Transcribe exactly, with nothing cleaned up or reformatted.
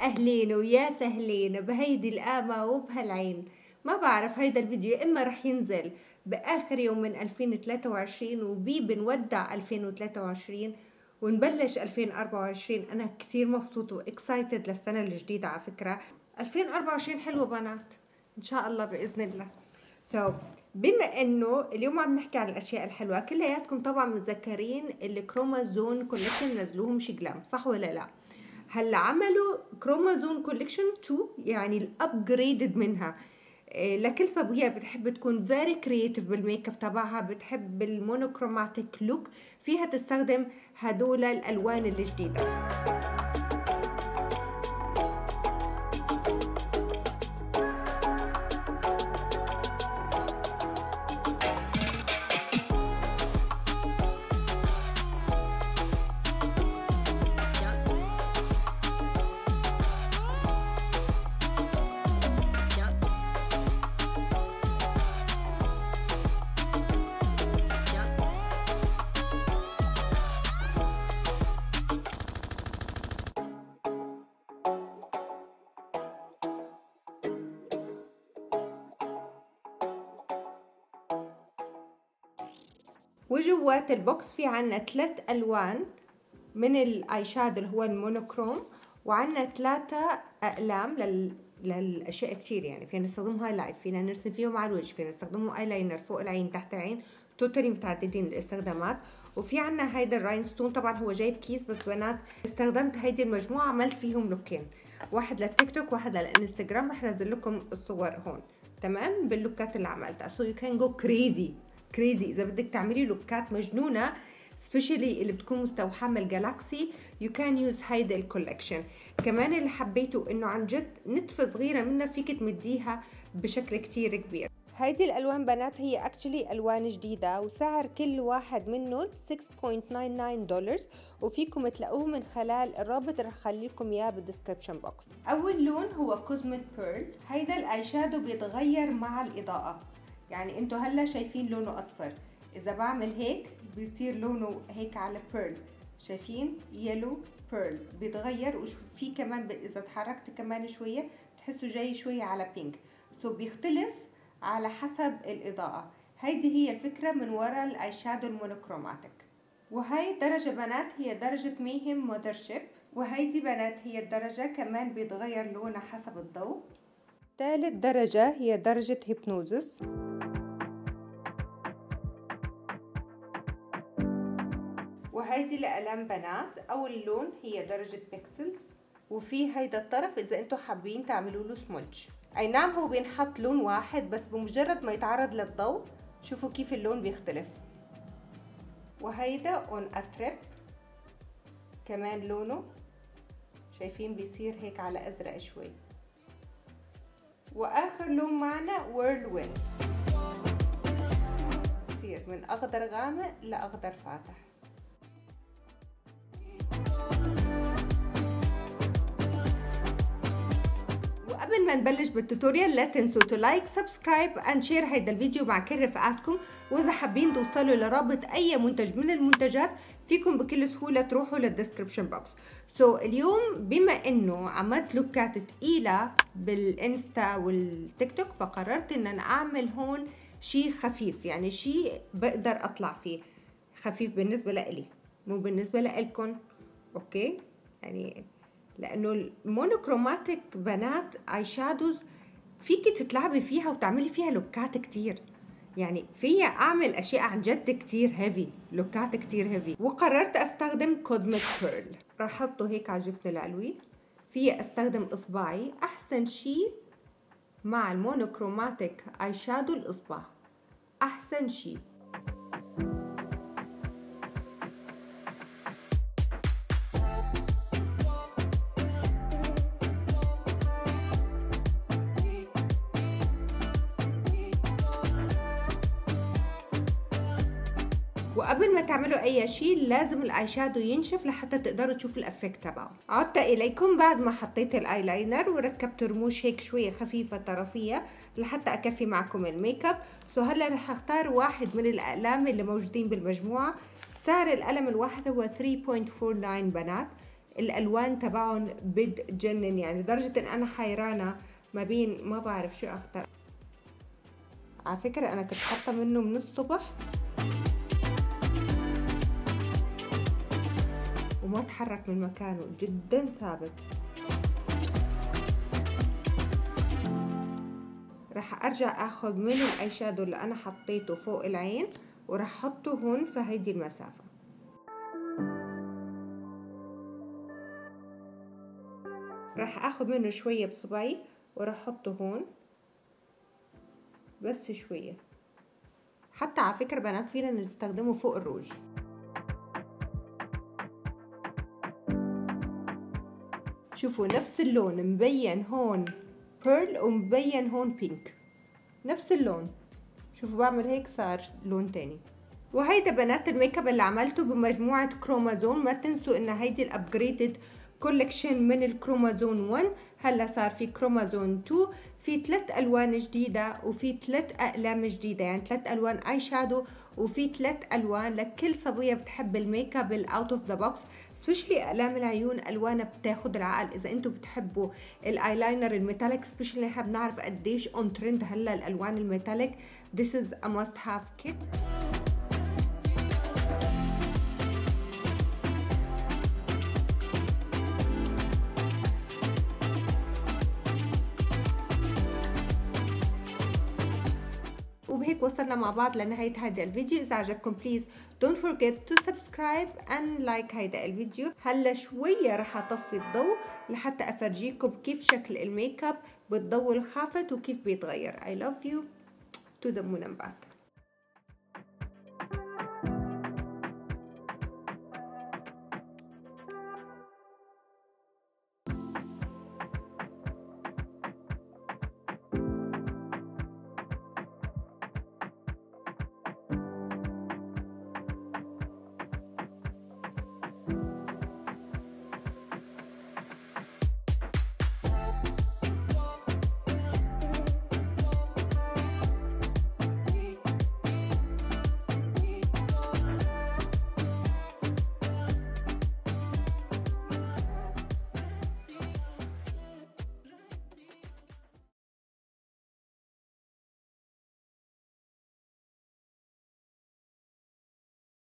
اهلين ويا سهلين بهيدي القامة وبهالعين. ما بعرف هيدا الفيديو يا اما رح ينزل باخر يوم من ألفين وثلاثة وعشرين وبي بنودع ألفين وثلاثة وعشرين ونبلش ألفين وأربعة وعشرين. انا كتير مبسوطة واكسايتد للسنة الجديدة. على فكرة ألفين وأربعة وعشرين حلوة بنات ان شاء الله باذن الله. سو so, بما انه اليوم عم نحكي عن الاشياء الحلوه، كلياتكم طبعا متذكرين الكرومازون كولكشن نزلوهم شيجلام، صح ولا لا؟ هلا عملوا كرومازون كولكشن اثنين، يعني الابجريدد منها. إيه، لكل صبيه بتحب تكون فيري كرييتيف بالميك اب تبعها، بتحب المونوكروماتيك لوك، فيها تستخدم هدول الالوان الجديده. وجوات البوكس في عنا ثلاث الوان من الاي شادو اللي هو المونوكروم، وعنا ثلاثة اقلام لل... للاشياء كتير، يعني فينا نستخدم هايلايت، فينا نرسم فيهم على الوجه، فينا نستخدمهم ايلاينر فوق العين تحت العين، توتالي متعددين الاستخدامات. وفي عنا هيدا الراينستون، طبعا هو جايب كيس بس بنات استخدمت هيدي المجموعة، عملت فيهم لوكين، واحد للتيك توك واحد للانستغرام، رح انزل لكم الصور هون تمام باللوكات اللي عملتها. سو يو كان جو كريزي كريزي اذا بدك تعملي لوكات مجنونه، سبيشالي اللي بتكون مستوحاه من الجالاكسي، يو كان يوز هيدا الكولكشن. كمان اللي حبيته انه عن جد نتفه صغيره منها فيك تمديها بشكل كتير كبير. هيدي الالوان بنات هي اكشلي الوان جديده، وسعر كل واحد منهم ستة فاصلة تسعة وتسعين دولار، وفيكم تلاقوه من خلال الرابط اللي رح اخلي لكم اياه بالدسكربشن بوكس. اول لون هو كوزميك بيرل. هيدا الاي شادو بيتغير مع الاضاءه، يعني انتوا هلا شايفين لونه اصفر، اذا بعمل هيك بيصير لونه هيك على بيرل، شايفين يلو بيرل بيتغير. وفي كمان اذا تحركت كمان شويه بتحسوا جاي شويه على بينك، سو بيختلف على حسب الاضاءه. هيدي هي الفكره من وراء الاي شادو المونوكروماتيك. وهي الدرجه بنات هي درجه ميهم ماذر شيب، وهيدي بنات هي الدرجه كمان بيتغير لونها حسب الضوء. ثالث درجه هي درجه هيبنوزس. وهيدي لأقلام بنات. اول لون هي درجة بيكسلز، وفي هيدا الطرف اذا انتم حابين تعملوا له سمولج. اي نعم هو بينحط لون واحد، بس بمجرد ما يتعرض للضوء شوفوا كيف اللون بيختلف. وهيدا اون اتريب كمان لونه شايفين بيصير هيك على ازرق شوي. واخر لون معنا ويرلويند، بصير من اخضر غامق لاخضر فاتح. قبل ما نبلش بالتوتوريال لا تنسوا تو لايك سبسكرايب اند شير هيدا الفيديو مع كل رفقاتكم. واذا حابين توصلوا لرابط اي منتج من المنتجات فيكم بكل سهوله تروحوا للدسكربشن بوكس. سو so, اليوم بما انه عملت لوكات تقيله بالانستا والتيك توك، فقررت ان انا اعمل هون شيء خفيف، يعني شيء بقدر اطلع فيه خفيف بالنسبه لإلي مو بالنسبه لإلكم، اوكي؟ يعني لانه المونوكروماتيك بنات اي شادوز فيكي تتلعبي فيها وتعملي فيها لوكات كتير، يعني فيها اعمل اشياء عن جد كتير هيفي، لوكات كتير هيفي. وقررت استخدم كوزميك بيرل، راح احطه هيك على الجفن العلوي. في استخدم اصبعي، احسن شيء مع المونوكروماتيك اي شادو الاصبع احسن شيء. وقبل ما تعملوا اي شيء لازم الاي شادو ينشف لحتى تقدروا تشوفوا الافكت تبعه. عدت اليكم بعد ما حطيت الايلاينر وركبت رموش هيك شويه خفيفه طرفيه لحتى اكفي معكم الميك اب. سو هلا رح اختار واحد من الاقلام اللي موجودين بالمجموعه. سعر القلم الواحد هو ثلاثة فاصلة تسعة وأربعين بنات، الالوان تبعهم بتجنن يعني، لدرجه ان انا حيرانه ما بين ما بعرف شو اكتر. على فكره انا كنت حاطه منه من الصبح وما تحرك من مكانه، جدا ثابت. رح ارجع اخذ من الاي شادو اللي انا حطيته فوق العين ورح احطه هون في هيدي المسافة. رح اخذ منه شوية بصبعي ورح احطه هون بس شوية. حتى على فكرة بنات فينا نستخدمه فوق الروج. شوفوا نفس اللون مبين هون بيرل ومبين هون بينك، نفس اللون. شوفوا بعمل هيك صار لون تاني. وهيدا بنات الميك اب اللي عملته بمجموعة كرومازون. ما تنسوا ان هيدي الابجريدد كولكشن من الكرومازون واحد. هلا صار في كرومازون اتنين، في ثلاث الوان جديدة وفي ثلاث اقلام جديدة، يعني ثلاث الوان اي شادو وفي ثلاث الوان لكل صبية بتحب الميك اب الاوت اوف ذا بوكس. سبيشلي اقلام العيون الوانها بتاخد العقل. اذا انتم بتحبوا الايلاينر الميتاليك، سبيشلي نحن بنعرف قديش اون ترند هلا الالوان الميتاليك. This is a must have kit. وبهيك وصلنا مع بعض لنهاية هذا الفيديو. إذا عجبكم please don't forget to subscribe and like هيدا الفيديو. هلا شوية رح أطفي الضوء لحتى أفرجيكم كيف شكل الميك اب بالضوء الخافت وكيف بيتغير. I love you to the moon and back.